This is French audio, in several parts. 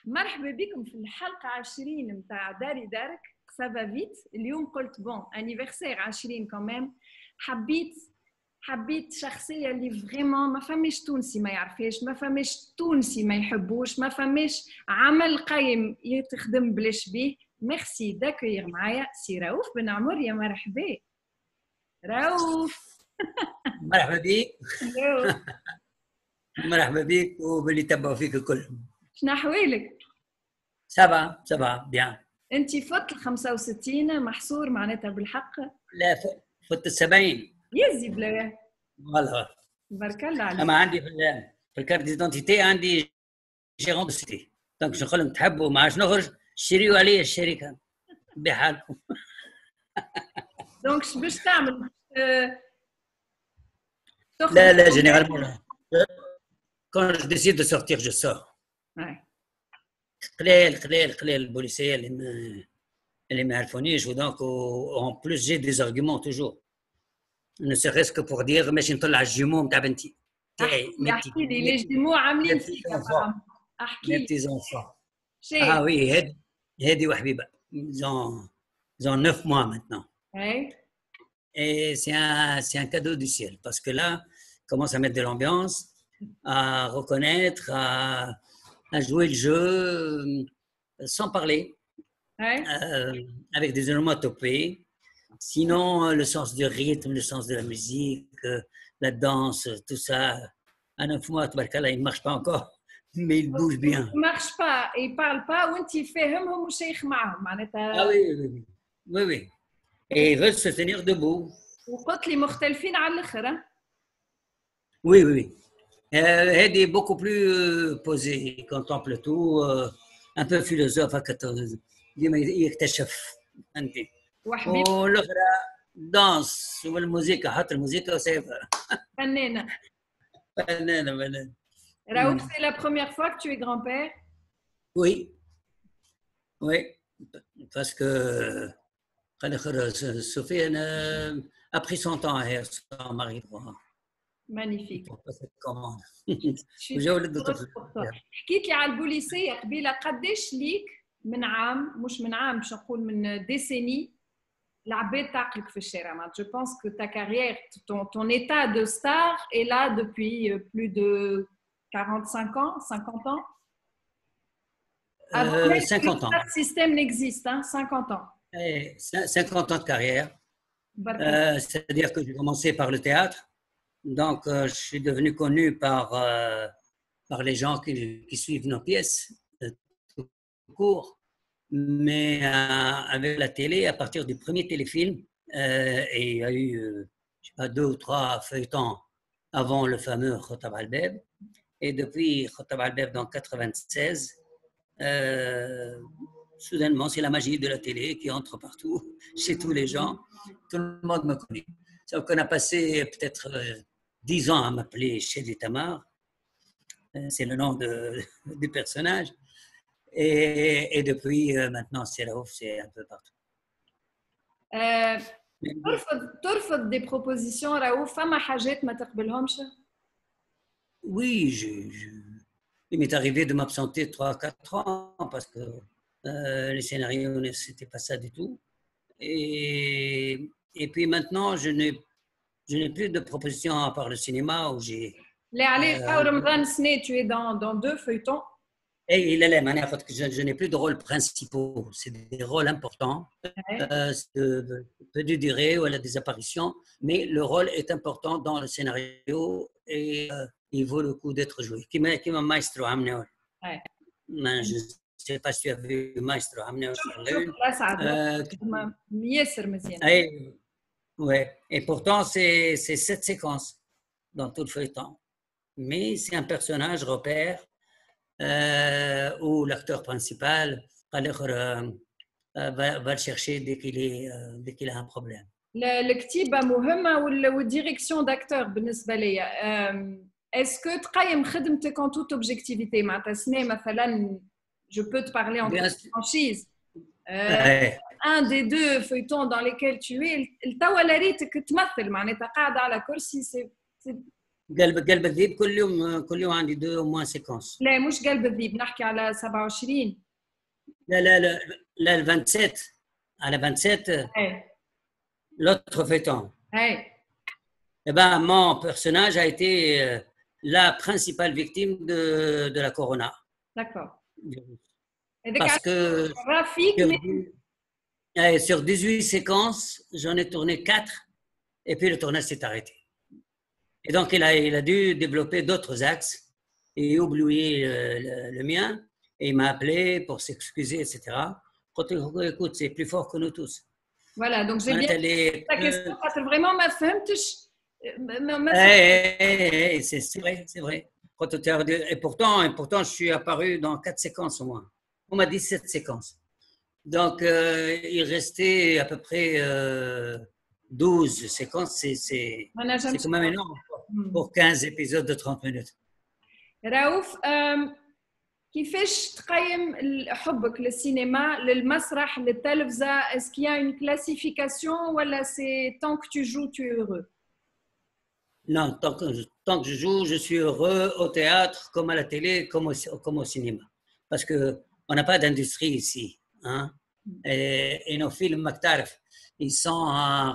مرحبا بكم في الحلقة 20 متاع داري دارك سافا فيت. اليوم قلت بون انيفرسير 20 كمان. حبيت شخصية اللي فريمون ما فماش تونسي ما يعرفهاش، ما فماش تونسي ما يحبوش، ما فماش عمل قايم يتخدم بلاش بيه. ميرسي داكوير معايا سي رؤوف بن عمر. يا مرحبا رؤوف. مرحبا بك. مرحبا بك وباللي تبعوا فيك الكل. شنو احوالك؟ سبعة بيان. انت فت ال 65 محصور معناتها بالحق؟ لا فت 70. يزي بلا والله بارك الله عليك. اما عندي في الكارت ديدونتيتي عندي جيرون دو سيتي، دونك شنو نقول لهم تحبوا ما عادش نخرج شريوا عليا الشركه بحالكم. دونك باش تعمل لا جينيرالمون quand je décide de sortir je sors. قليل البوليسيه اللي ما يعرفونيش، ودونك en plus j'ai des arguments toujours. ne serait-ce que pour dire ماشي نطلع الجموم تاع بنتي تاعي. احكي لي لي جموع عاملين فيك. احكي لي بتي زونفون. اه وي هادي وحبيبه ils ont 9 mois maintenant. Et c'est un cadeau du ciel parce que là commence à mettre de l'ambiance, à reconnaître, à jouer le jeu sans parler, avec des onomatopées. Sinon, le sens du rythme, le sens de la musique, la danse, tout ça, à 9 mois, il ne marche pas encore, mais il bouge bien. Il ne marche pas, il ne parle pas, ou tu fais هم وشيخ معهم معناتها. Ah oui. Et ils veulent se tenir debout. وقلت لي مختلفين على الآخر. Oui. هذه beaucoup plus posée, il contemple tout, un peu philosophe, ديما يكتشف انت. والاخرى دانس والموسيقى، حتى الموسيقى وسيفها فنانة. Raouf, c'est la première fois que tu es grand-père? Oui, parce que Sophie a pris son temps à son mari droit. Magnifique. وجاولد حكيت لي على البوليسية قبيلة، قداش ليك من عام، مش من عام باش نقول من ديسيني العباد تعقلك في الشارع. Je pense que ta carrière, ton état de star est là depuis plus de 45 ans, 50 ans. Avant même 50 ans. Le système n'existe, 50 ans. 50 ans de carrière. C'est-à-dire que j'ai commencé par le théâtre. Donc, je suis devenu connu par les gens qui suivent nos pièces tout court. Mais avec la télé, à partir du premier téléfilm, et il y a eu je sais pas, 2 ou 3 feuilletons avant le fameux Khotab Al-Beb. Et depuis Khotab Al-Beb, dans 96, soudainement, c'est la magie de la télé qui entre partout, chez tous les gens. Tout le monde me connaît. Donc, on a passé peut-être 10 ans à m'appeler Chedi Tamar. C'est le nom du personnage. Et depuis maintenant, c'est Raouf, c'est un peu partout. ترفض des propositions رؤوف؟ فما حاجات ما تقبلهمش؟ Oui, il m'est arrivé de m'absenter 3-4 ans parce que les scénarios, c'était pas ça du tout. Et puis maintenant, je n'ai plus de propositions à part le cinéma où j'ai... Les allez, Ramadan Sne, tu es dans 2 feuilletons. Et je n'ai plus de rôles principaux, c'est des rôles importants, peu de durée ou des apparitions, mais le rôle est important dans le scénario et il vaut le coup d'être joué. Qui m'a Maestro Hamneol. Je ne sais pas si tu as vu Maestro Hamneol sur la une. Et pourtant, c'est 7 séquences dans tout le feuilleton. Mais c'est un personnage repère. Où l'acteur principal va le chercher dès qu'il a un problème. الكتيبة مهمة والديريكسيون داكتور بالنسبة لي. Est-ce que تقيم خدمتك en toute objectivité؟ معناتها سنة مثلا je peux te parler en toute franchise. Un des 2 feuilletons dans lesquels tu es التوا لريتك تمثل معناتها قاعدة على كرسي. قلب الذيب كل يوم عندي 2 au moins séquences. لا مش قلب الذيب، نحكي على 27. لا le 27. À la 27, l'autre feuilleton. Eh ben, mon personnage a été la principale victime de la corona. D'accord. Parce que sur 18 séquences, j'en ai tourné 4 et puis le tournage s'est arrêté. Et donc, il a dû développer d'autres axes et oublier le mien. Et il m'a appelé pour s'excuser, etc. Écoute, c'est plus fort que nous tous. Voilà, donc j'ai bien ta question. Vraiment, ma femme, c'est vrai. Et pourtant, je suis apparu dans 4 séquences au moins. On m'a dit 7 séquences. Donc, il restait à peu près 12 séquences. C'est quand même énorme pour 15 épisodes de 30 minutes. Raouf, كيفاش تقيم حبك للسينما للمسرح للتلفزة؟ est-ce qu'il y a une classification ولا c'est tant que tu joues tu es heureux? Non, tant que je joue, je suis heureux au théâtre comme à la télé comme au cinéma, parce que on n'a pas d'industrie ici, hein? Et nos films مكتعرف ils sont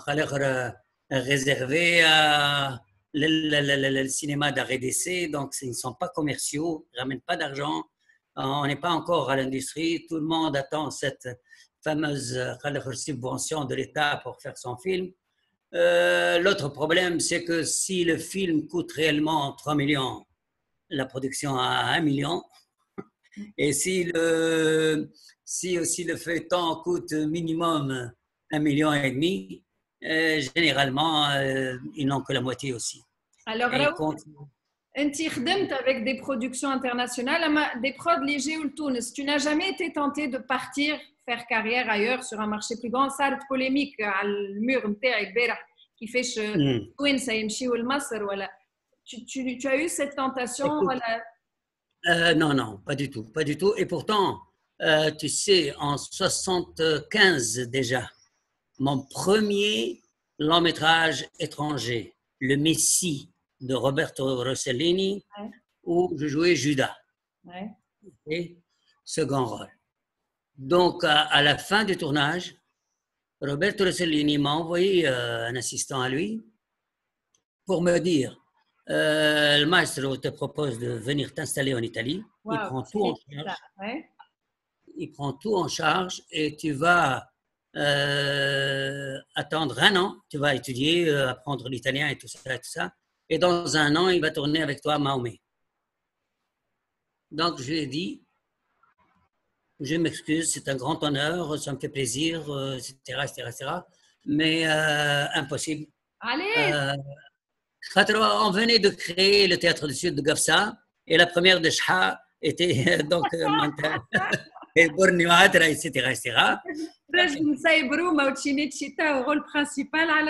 réservés à le cinéma d'arrêt d'essai, donc ils ne sont pas commerciaux, ils ne ramènent pas d'argent. On n'est pas encore à l'industrie. Tout le monde attend cette fameuse subvention de l'État pour faire son film. L'autre problème, c'est que si le film coûte réellement 3 millions, la production a 1 million. Et si aussi le feuilleton coûte minimum 1,5 million, généralement, ils n'ont que la moitié aussi. Alors, tu خدمت avec des productions internationales, des prods légers ou Tunis. Tu n'as jamais été tenté de partir faire carrière ailleurs sur un marché plus grand? صارت polémique على المور نتاعي البارح كيفاش توانسة يمشيوا لمصر ولا tu as eu cette tentation ولا Non, pas du tout. Et pourtant, tu sais, en 75 déjà, mon premier long métrage étranger, Le Messie de Roberto Rossellini, où je jouais Judas. Et second rôle. Donc, à la fin du tournage, Roberto Rossellini m'a envoyé un assistant à lui pour me dire le maestro te propose de venir t'installer en Italie. Wow, il prend tout en charge. Il prend tout en charge et tu vas attendre 1 an. Tu vas étudier, apprendre l'italien et tout ça. Et dans 1 an, il va tourner avec toi Mahomet. Donc, je lui ai dit, je m'excuse, c'est un grand honneur, ça me fait plaisir, etc. Mais impossible. Allez On venait de créer le Théâtre du Sud de Gafsa et la première de Shha était donc et Borneo, etc. rôle principal à la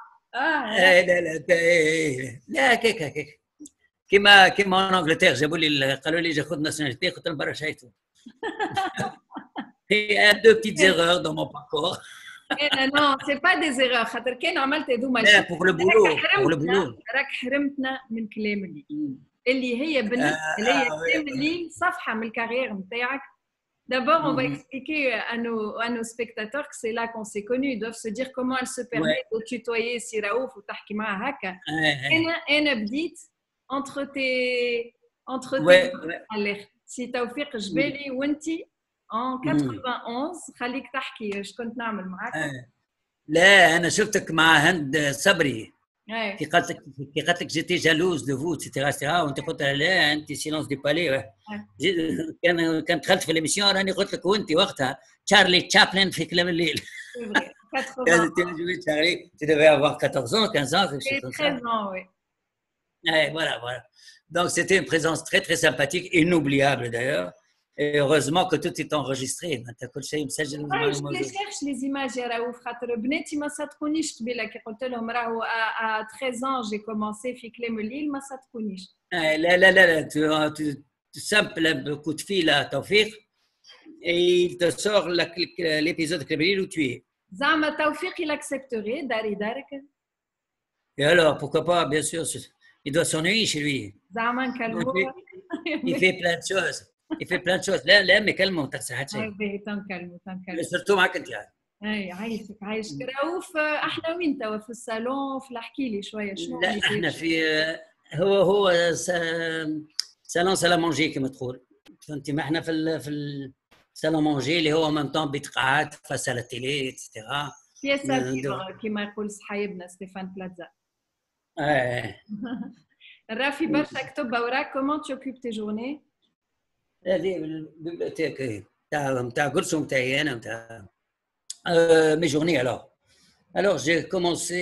كما en Angleterre جابوا لي قالوا لي جاخذ ناسيوناليتي قلت لهم برا شايتو. Il y a 2 petites erreurs dans mon parcours. Non, c'est pas des erreurs. خاطر كان عملت هذو ماشي. pour le boulot. راك حرمتنا من كلام اللي هي بالنسبه ليا كلام اللي صفحه من الكارير نتاعك. D'abord, on va expliquer à nos spectateurs que c'est là qu'on s'est connus. Ils doivent se dire comment elle se permet de tutoyer si Raouf ou تحكي معها هكا. أنا بديت entre tes alertes. Si توفيق جبالي وانتي en 91 خليك تحكي ايش كنت نعمل معاك. لا انا شفتك مع هند صبري كي قالت لك جيتي جالوز دو فو اتسيتيرا وانت قلت لا انت سيلونس دي بالي. كان دخلت في الاميسيون راني قلت لك وانت وقتها تشارلي تشابلن في كلام الليل. Tu devais avoir 14 ans, 15 ans, quelque chose comme ça. 13 ans, oui. Voilà. Donc, c'était une présence très, très sympathique, inoubliable d'ailleurs. Et heureusement que tout est enregistré. Je cherche les images يا رؤوف خاطر بناتي ما صدقونيش قبيله كي قلت لهم راهو à 13 ans j'ai commencé في كلام الليل ما صدقونيش. لا tu samples un coup de fil à Tawfiq et il te sort l'épisode كلام الليل où tu es. زعما توفيق il accepterait داري دارك. Et alors pourquoi pas bien sûr il doit s'ennuyer chez lui. زعما نكلموه. Il fait plein de choses. Il fait plein de choses. لا ما كلمه ما تخسر حتى شيء. باهي تنكلموا. سيرتو معك انت يعني. اي عايشك رؤوف. احنا وين توا في الصالون؟ في احكي لي شويه شنو. لا احنا في هو صالون سلا مونجي كما تقول. فهمتي؟ ما احنا في الصالون مونجي اللي هو ميم طون بيت قاعات فاس على التيلي اكسترا. بياسا كيما يقول صحايبنا ستيفان بلازا. رافي برشا كتب اوراق. كومون tu occupes tes journées؟ هذه البيبليوتيك نتاع قرصو نتاعي انا نتاع mes journées alors j'ai commencé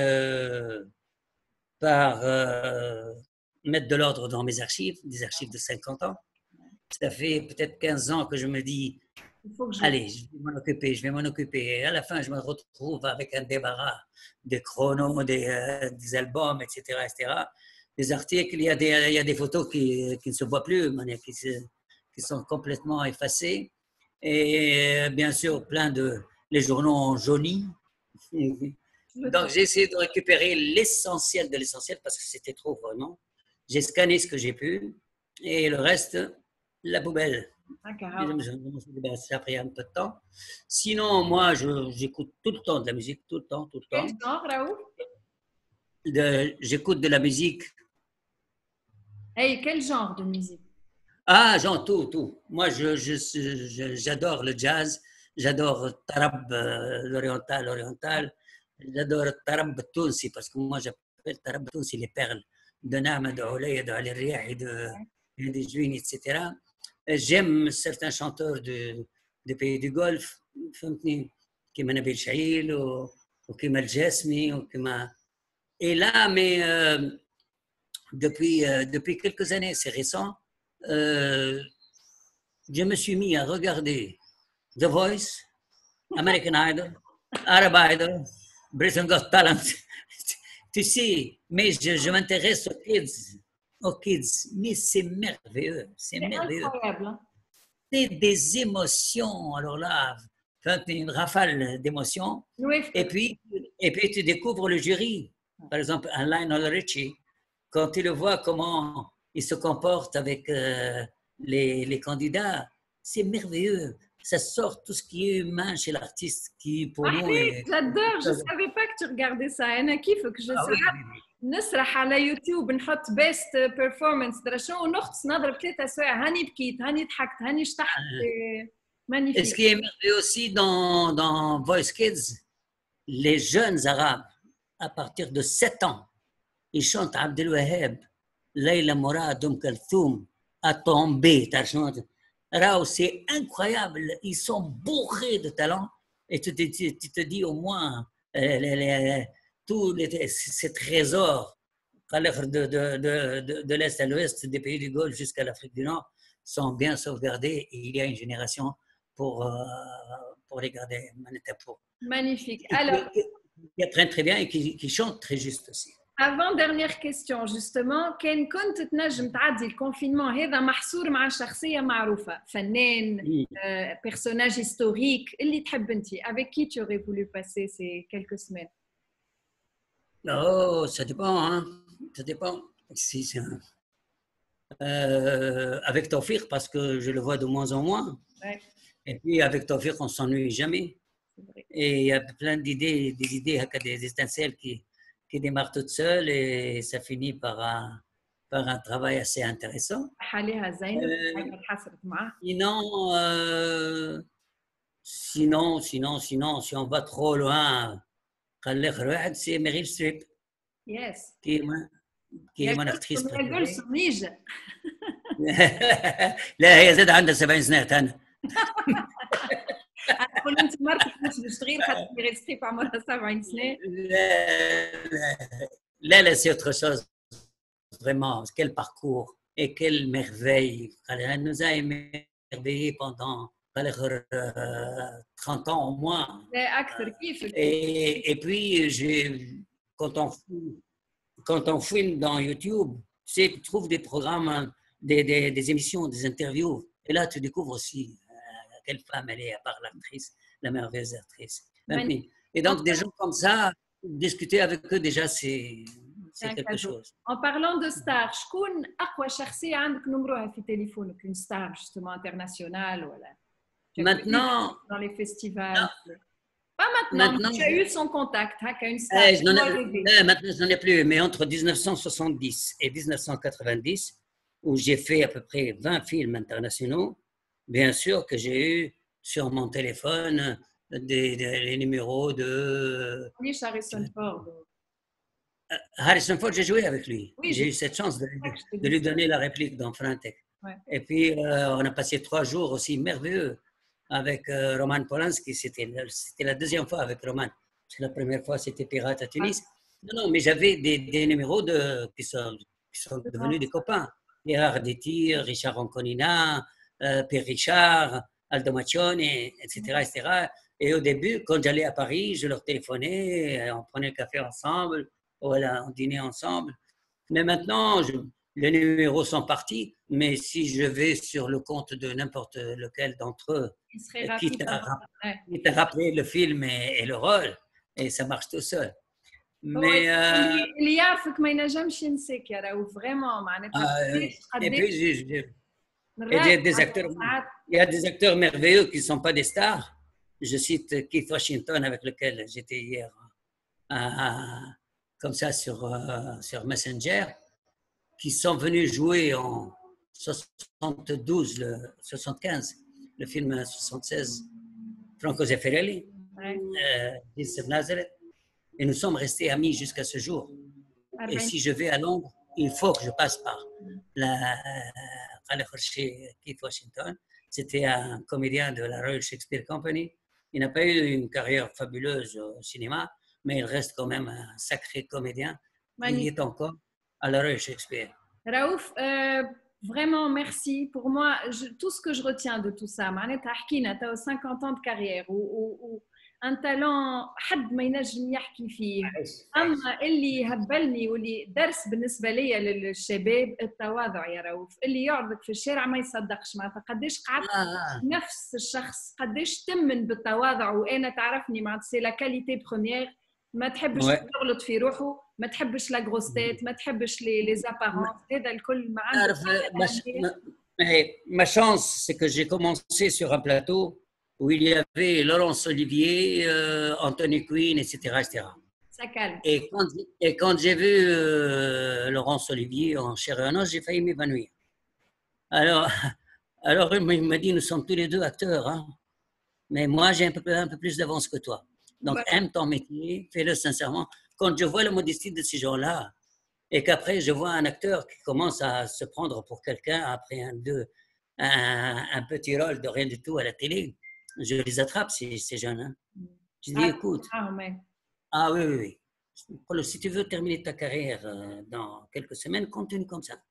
par mettre de l'ordre dans mes archives, des archives de 50 ans. Ça fait peut-être 15 ans que je me dis allez, je vais m'en occuper. Et à la fin, je me retrouve avec un débarras des chronos, des albums, etc., etc. Des articles, il y a des photos qui ne se voient plus, qui sont complètement effacées. Et bien sûr, plein de les journaux en jauni. Donc, j'ai essayé de récupérer l'essentiel de l'essentiel parce que c'était trop vraiment. J'ai scanné ce que j'ai pu et le reste, la poubelle. Ça a pris un peu de temps. Sinon, moi, j'écoute tout le temps de la musique, tout le temps. Quel genre, Raouf? J'écoute de la musique. Hey, quel genre de musique? Ah, genre tout. Moi, j'adore le jazz, j'adore le tarab, l'oriental. J'adore le tarab tounsi parce que moi, j'appelle tarab tounsi les perles de Naama, de Oulaya, de Ali Riah et de Jouini, etc. J'aime certains chanteurs des pays du Golfe, comme Nabil Chaïl ou comme Al Jasmi. Et là, mais depuis quelques années, c'est récent, je me suis mis à regarder The Voice, American Idol, Arab Idol, Britain Got Talent. Tu sais, mais je m'intéresse aux kids. Mais c'est merveilleux, c'est merveilleux. Incroyable. C'est des émotions, alors là, une rafale d'émotions. Oui. Et puis tu découvres le jury. Par exemple, un Lionel Richie, quand tu le vois comment il se comporte avec les candidats, c'est merveilleux. Ça sort tout ce qui est humain chez l'artiste, qui pour nous est... J'adore, je ne savais pas que tu regardais ça. أنا كيفك je نسرح على يوتيوب نحط best performance درا شنو ونغطس نضرب 3 سوايع هاني بكيت هاني ضحكت هاني اشتحت. Magnifique. Et ce qui est merveilleux aussi dans Voice Kids, les jeunes arabes, à partir de 7 ans, ils chantent Abdel Wahab, Leila Mourad, Kalthoum, à tomber. C'est incroyable, ils sont bourrés de talent et tu te dis au moins tous ces trésors de l'Est à l'Ouest, des pays du Golfe jusqu'à l'Afrique du Nord sont bien sauvegardés et il y a une génération pour les garder. Magnifique. Alors, qui apprennent très bien et qui chantent très juste aussi. Avant dernière question justement, كان كنت تنجم تعدي الكونفينمون هذا محصور مع شخصية معروفة، فنان، personnage historique اللي تحب انت، avec qui tu aurais voulu passer ces quelques semaines? Oh, ça dépend, hein. Ça dépend. Avec Tawfiq, parce que je le vois de moins en moins. Ouais. Et puis avec Tawfiq, on ne s'ennuie jamais. Et il y a plein d'idées, des étincelles qui démarrent toutes seules et ça finit par un travail assez intéressant. Sinon, si on va trop loin, c'est Meryl Streep. Yes. qui est mon actrice préférée. لا هي زاد عندها 70 سنة أنا. أقول أنت مرتك مش صغير خاطر ميريل ستريب عمرها 70 سنة. لا c'est autre chose. Vraiment, quel parcours et quelle merveille. Elle nous a émerveillés pendant 30 ans au moins. Et puis, quand on filme dans YouTube, tu trouves des programmes, des émissions, des interviews. Et là, tu découvres aussi quelle femme elle est, à part l'actrice, la merveilleuse actrice. Et donc, des gens comme ça, discuter avec eux, déjà, c'est quelque chose. En parlant de stars, شكون أقوى شخصية عندك نمروها في تليفونك une star justement internationale ولا Maintenant, dans les festivals. Pas maintenant, tu as eu son contact, une star. Maintenant, je n'en ai plus, mais entre 1970 et 1990, où j'ai fait à peu près 20 films internationaux, bien sûr que j'ai eu sur mon téléphone les numéros de... Harrison Ford. Harrison Ford, j'ai joué avec lui. Oui, j'ai eu cette chance de lui donner la réplique dans Frantec. Ouais. Et puis, on a passé 3 jours aussi merveilleux avec Roman Polanski. C'était la deuxième fois avec Roman. La première fois, c'était Pirate à Tunis. Non, mais j'avais des numéros qui sont devenus des copains. Gérard Détir, Richard Ronconina, Pierre Richard, Aldo Maccione, etc., etc. Et au début, quand j'allais à Paris, je leur téléphonais, on prenait le café ensemble, voilà, on dînait ensemble. Mais maintenant, les numéros sont partis, mais si je vais sur le compte de n'importe lequel d'entre eux, qui t'a rappelé le film et le rôle, et ça marche tout seul. Mais اللي يعرفك ما ينجمش ينساك يا راهو vraiment معناتها et puis il y a des acteurs merveilleux qui ne sont pas des stars. Je cite Keith Washington avec lequel j'étais hier comme ça sur Messenger, qui sont venus jouer en 72, 75, le film 76, Franco Zeffirelli, Jesus of Nazareth. Et nous sommes restés amis jusqu'à ce jour. Et si je vais à Londres, il faut que je passe par Keith Washington. C'était un comédien de la Royal Shakespeare Company. Il n'a pas eu une carrière fabuleuse au cinéma, mais il reste quand même un sacré comédien. Il y est encore à la Royal Shakespeare. Raouf, vraiment merci. Pour moi, tout ce que je retiens de tout ça, tu as 50 ans de carrière un talent حد ما ينجم يحكي فيه اما اللي هبلني واللي درس بالنسبه لي للشباب التواضع يا رؤوف اللي يعرضك في الشارع ما يصدقش معناتها قداش قعدت نفس الشخص قداش تمن بالتواضع وانا تعرفني معناتها سي لا كاليتي بروميير ما تحبش تغلط في روحه ما تحبش لا غروستيت ما تحبش لي زابارونس هذا الكل معاه ma chance c'est que j'ai commencé sur un plateau où il y avait Laurence Olivier, Anthony Quinn, etc. etc. Ça calme. Et quand j'ai vu Laurence Olivier en chair et en os, j'ai failli m'évanouir. Alors il m'a dit, nous sommes tous les deux acteurs, hein, mais moi j'ai un peu plus d'avance que toi. Donc aime ton métier, fais-le sincèrement. Quand je vois la modestie de ces gens-là, et qu'après je vois un acteur qui commence à se prendre pour quelqu'un après un petit rôle de rien du tout à la télé, je les attrape, ces jeunes. Hein. Je dis, écoute. Ah oui. Si tu veux terminer ta carrière dans quelques semaines, continue comme ça.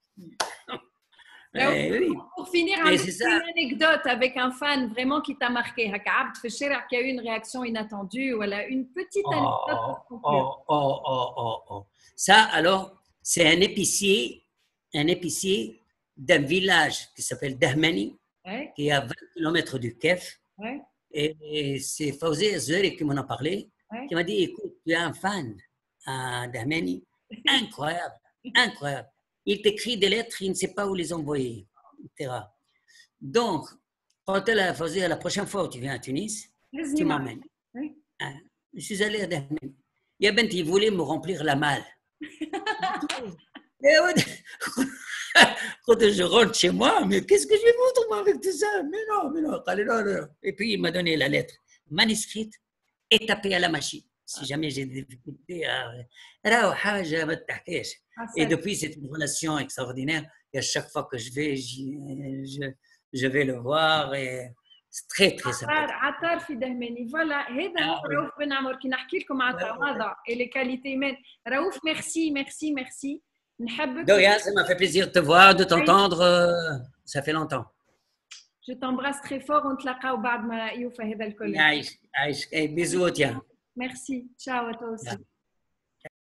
Oui. Pour finir, une anecdote avec un fan vraiment qui t'a marqué. Qui a eu une réaction inattendue, voilà, une petite anecdote. Ça, alors, c'est un épicier d'un village qui s'appelle Dahmani, qui est à 20 km du Kef. Ouais. Et c'est Fawzi Azzouari qui m'en a parlé, qui m'a dit, écoute, tu es un fan à Dahmani, incroyable. Il t'écrit des lettres, il ne sait pas où les envoyer, etc. Donc, quand elle a Fawzi, la prochaine fois où tu viens à Tunis, tu m'emmènes. Oui. Je suis allé à Dahmani. Yabent, il voulait me remplir la malle. Quand je rentre chez moi, mais qu'est-ce que je vais foutre moi avec tout ça? Mais non. Et puis il m'a donné la lettre manuscrite et tapée à la machine. Si jamais j'ai des difficultés et depuis c'est une relation extraordinaire. Et à chaque fois que je vais, je vais le voir et c'est très très sympathique. عطار في دهماني فوالا هذا هو رؤوف بن عمر كي نحكي لكم على التواضع et les qualités humaines. رؤوف merci. Doria, ça m'a fait plaisir de te voir, de t'entendre. Ça fait longtemps. Je t'embrasse très fort. ونتلاقاو بعد ما يوفى هذا الكل. عايش. Bisous, tiens. Merci. Ciao à toi aussi.